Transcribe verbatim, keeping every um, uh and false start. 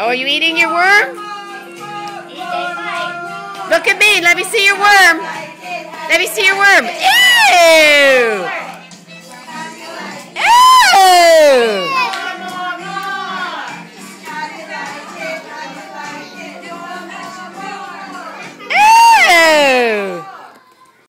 Oh, are you eating your worm? Look at me. Let me see your worm. Let me see your worm. Ew! Ew!